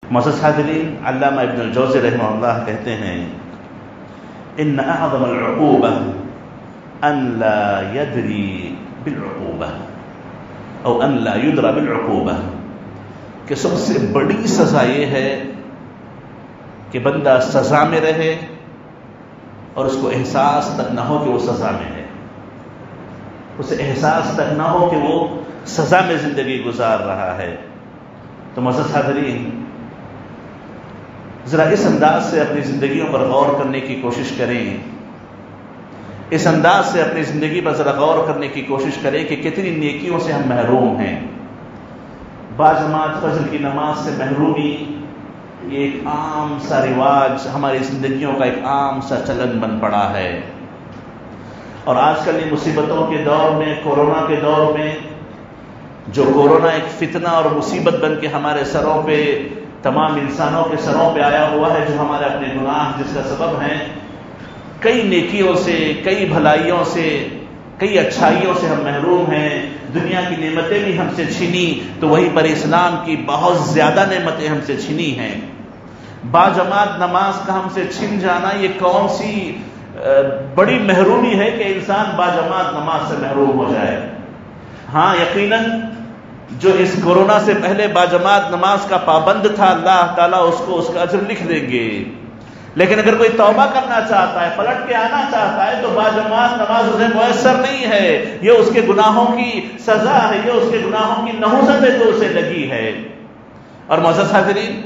معزز حاضرین، علامہ ابن الجوزی رحمہ اللہ کہتے ہیں ان اعظم العقوبہ ان لا يدری بالعقوبہ او ان لا يدرى بالعقوبہ، کہ سب سے بڑی سزا یہ ہے کہ بندہ سزا میں رہے اور اس کو احساس تک نہ ہو کہ وہ سزا میں ہے، اسے احساس تک نہ ہو کہ وہ سزا میں زندگی گزار رہا ہے۔ تو معزز حاضرین، ذرا اس انداز سے اپنی زندگیوں پر غور کرنے کی کوشش کریں، اس انداز سے اپنی زندگی پر ذرا غور کرنے کی کوشش کریں کہ کتنی نیکیوں سے ہم محروم ہیں۔ باجماعت فجر کی نماز سے محرومی یہ ایک عام سا رواج، ہماری زندگیوں کا ایک عام سا چلن بن پڑا ہے۔ اور آج کل یہ مصیبتوں کے دور میں، کورونا کے دور میں، جو کورونا ایک فتنہ اور مصیبت بن کے ہمارے سروں پہ، تمام انسانوں کے سروں پہ آیا ہوا ہے، جو ہمارے اپنے گناہ جس کا سبب ہیں، کئی نیکیوں سے، کئی بھلائیوں سے، کئی اچھائیوں سے ہم محروم ہیں۔ دنیا کی نعمتیں بھی ہم سے چھینی تو وہیں پر اسلام کی بہت زیادہ نعمتیں ہم سے چھینی ہیں۔ باجماعت نماز کا ہم سے چھن جانا یہ کون سی بڑی محرومی ہے کہ انسان باجماعت نماز سے محروم ہو جائے۔ ہاں یقیناً جو اس کورونا سے پہلے باجماعت نماز کا پابند تھا، اللہ تعالیٰ اس کو اس کا اجر لکھ دیں گے، لیکن اگر کوئی توبہ کرنا چاہتا ہے، پلٹ کے آنا چاہتا ہے، تو باجماعت نماز اسے میسر نہیں ہے۔ یہ اس کے گناہوں کی سزا ہے، یہ اس کے گناہوں کی نحوست ہے جو اسے لگی ہے۔ اور معزز حاضرین،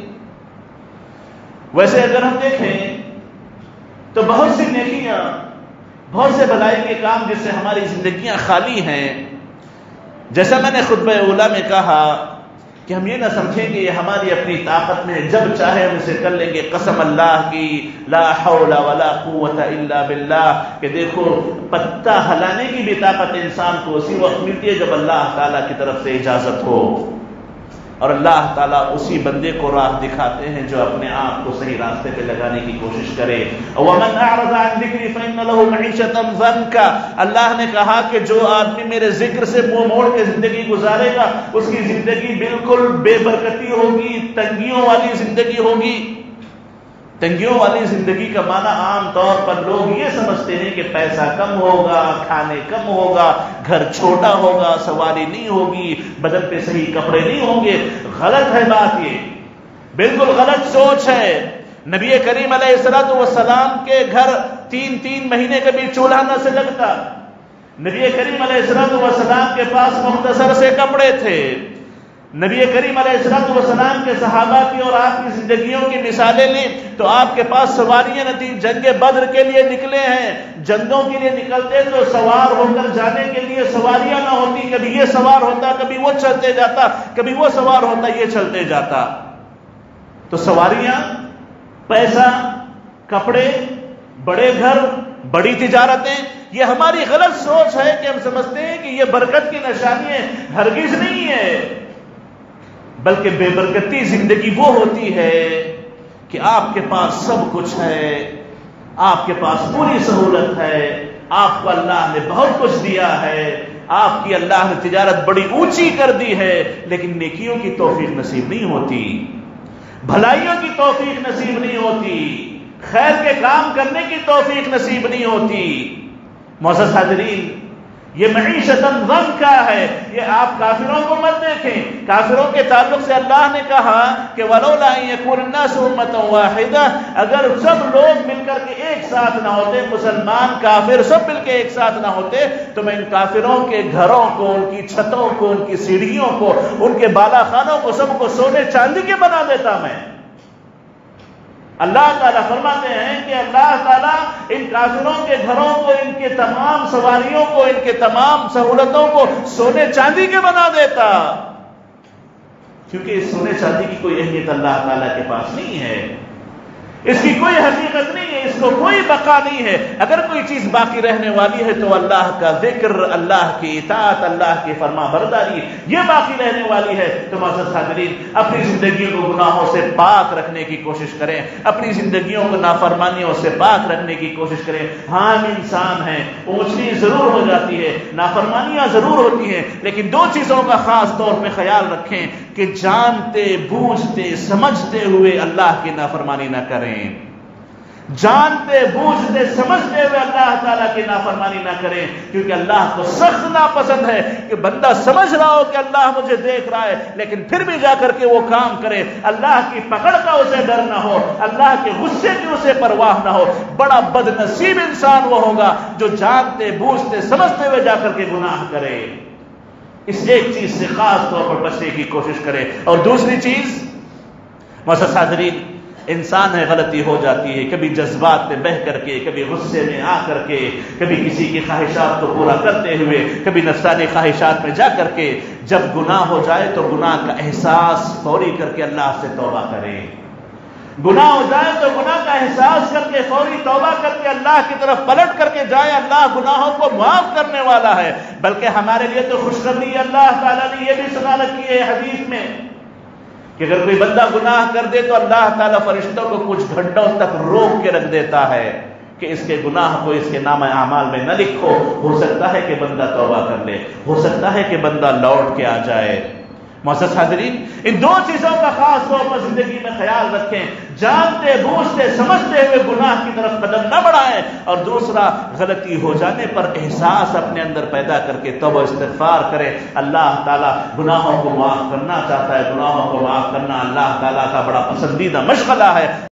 ویسے اگر ہم دیکھیں تو بہت سی نیکیاں، بہت سے بھلائی کے کام جس سے ہماری زندگیاں خالی ہیں، جیسا میں نے خطبہ اولیٰ میں کہا کہ ہم یہ نہ سمجھیں کہ یہ ہماری اپنی طاقت میں جب چاہے ہم اسے کر لیں گے۔ قسم اللہ کی، لا حول ولا قوت الا باللہ، کہ دیکھو پتہ ہلانے کی بھی طاقت انسان کو اسی وقت ملتی ہے جب اللہ تعالیٰ کی طرف سے اجازت ہو، اور اللہ تعالیٰ اسی بندے کو راہ دکھاتے ہیں جو اپنے آپ کو صحیح راستے پہ لگانے کی کوشش کرے۔ وَمَنْ أَعْرَضَ عَنْ ذِكْرِي فَإِنَّ لَهُ مَعِيشَةً ضَنْكَ، اللہ نے کہا کہ جو آدمی میرے ذکر سے منہ موڑ کے زندگی گزارے گا، اس کی زندگی بالکل بے برکتی ہوگی، تنگیوں والی زندگی ہوگی۔ تنگیوں والی زندگی کا معنی عام طور پر لوگ یہ سمجھتے ہیں کہ پیسہ کم ہوگا، کھانے کم ہوگا، گھر چھوٹا ہوگا، سواری نہیں ہوگی، بدن پہ صحیح کپڑے نہیں ہوں گے۔ غلط ہے بات، یہ بالکل غلط سوچ ہے۔ نبی کریم علیہ السلام کے گھر تین مہینے کبھی چولہا نہ سے لگتا۔ نبی کریم علیہ السلام کے پاس مختصر سے کپڑے تھے۔ نبی کریم علیہ السلام کے صحابہ کی اور آپ کی زندگیوں کی مثالیں لیں تو آپ کے پاس سواریاں نہ تھیں۔ جنگ بدر کے لیے نکلے ہیں، جنگوں کے لیے نکلتے تو سوار ہو کر جانے کے لیے سواریاں نہ ہوتی، کبھی یہ سوار ہوتا، کبھی وہ چلتے جاتا، کبھی وہ سوار ہوتا، یہ چلتے جاتا۔ تو سواریاں، پیسہ، کپڑے، بڑے گھر، بڑی تجارتیں، یہ ہماری غلط سوچ ہے کہ ہم سمجھتے ہیں کہ یہ برکت کی نشانی ہے۔ ہرگز نہیں ہے، بلکہ بے برکتی زندگی وہ ہوتی ہے کہ آپ کے پاس سب کچھ ہے، آپ کے پاس پوری سہولت ہے، آپ کو اللہ نے بہت کچھ دیا ہے، آپ کی اللہ نے تجارت بڑی اونچی کر دی ہے، لیکن نیکیوں کی توفیق نصیب نہیں ہوتی، بھلائیوں کی توفیق نصیب نہیں ہوتی، خیر کے کام کرنے کی توفیق نصیب نہیں ہوتی۔ معزز حاضرین، یہ معیشتاً ضنکا ہے۔ یہ آپ کافروں کو مت دیکھیں، کافروں کے تعلق سے اللہ نے کہا کہ وَلَوْلَا أَن يَكُونَ النَّاسُ أُمَّةً وَاحِدَةً، اگر سب لوگ مل کر کے ایک ساتھ نہ ہوتے، مسلمان کافر سب مل کے ایک ساتھ نہ ہوتے، تو میں ان کافروں کے گھروں کو، ان کی چھتوں کو، ان کی سیڑھیوں کو، ان کے بالا خانوں کو سب کو سونے چاندی کے بنا دیتا میں۔ اللہ تعالیٰ فرماتے ہیں کہ اللہ تعالیٰ ان کافروں کے گھروں کو، ان کے تمام سواریوں کو، ان کے تمام سہولتوں کو سونے چاندی کے بنا دیتا، کیونکہ اس سونے چاندی کی کوئی اہمیت اللہ تعالیٰ کے پاس نہیں ہے، اس کی کوئی حقیقت نہیں ہے، اس کو کوئی بقا نہیں ہے۔ اگر کوئی چیز باقی رہنے والی ہے تو اللہ کا ذکر، اللہ کی اطاعت، اللہ کی فرما برداری، یہ باقی رہنے والی ہے۔ تو معزز حاضرین، اپنی زندگیوں کو گناہوں سے پاک رکھنے کی کوشش کریں، اپنی زندگیوں کو نافرمانیوں سے پاک رکھنے کی کوشش کریں۔ ہاں ہم انسان ہیں، اونچ نیچ ضرور ہو جاتی ہے، نافرمانیاں ضرور ہوتی ہیں، لیکن دو چیزوں کا خاص طور پہ خیال رکھیں کہ جانتے بوجھتے سمجھتے ہوئے اللہ کی نافرمانی نہ کریں، جانتے بوجھتے سمجھتے ہوئے اللہ تعالیٰ کی نافرمانی نہ کریں، کیونکہ اللہ کو سخت ناپسند ہے کہ بندہ سمجھ رہا ہو کہ اللہ مجھے دیکھ رہا ہے لیکن پھر بھی جا کر کے وہ کام کرے، اللہ کی پکڑ کا اسے ڈر نہ ہو، اللہ کے غصے کی اسے پرواہ نہ ہو۔ بڑا بد نصیب انسان وہ ہوگا جو جانتے بوجھتے سمجھتے ہوئے جا کر کے گناہ کرے۔ اس ایک چیز سے خاص طور پر بچنے کی کوشش کرے۔ اور دوسری چیز، معزز حاضرین، انسان ہے غلطی ہو جاتی ہے، کبھی جذبات میں بہہ کر کے، کبھی غصے میں آ کر کے، کبھی کسی کی خواہشات کو پورا کرتے ہوئے، کبھی نفسانی خواہشات میں جا کر کے، جب گناہ ہو جائے تو گناہ کا احساس فوری کر کے اللہ سے توبہ کرے۔ گناہ ہو جائے تو گناہ کا احساس کر کے فوری توبہ کر کے اللہ کی طرف پلٹ کر کے جائے۔ اللہ گناہوں کو معاف کرنے والا ہے، بلکہ ہمارے لیے تو خوشخبری ہے، اللہ تعالیٰ نے یہ بھی سنا رکھی ہے حدیث میں کہ اگر کوئی بندہ گناہ کر دے تو اللہ تعالیٰ فرشتوں کو کچھ گھنٹوں تک روک کے رکھ دیتا ہے کہ اس کے گناہ کو اس کے نامہ اعمال میں نہ لکھو، ہو سکتا ہے کہ بندہ توبہ کر لے، ہو سکتا ہے کہ بندہ لوٹ کے آ جائے۔ معزز حاضرین، ان دو چیزوں کا خاص طور پر زندگی میں خیال رکھیں، جانتے بوجھتے سمجھتے ہوئے گناہ کی طرف قدم نہ بڑھائیں، اور دوسرا غلطی ہو جانے پر احساس اپنے اندر پیدا کر کے توبہ استغفار کریں۔ اللہ تعالیٰ گناہوں کو معاف کرنا چاہتا ہے، گناہوں کو معاف کرنا اللہ تعالیٰ کا بڑا پسندیدہ مشغلہ ہے۔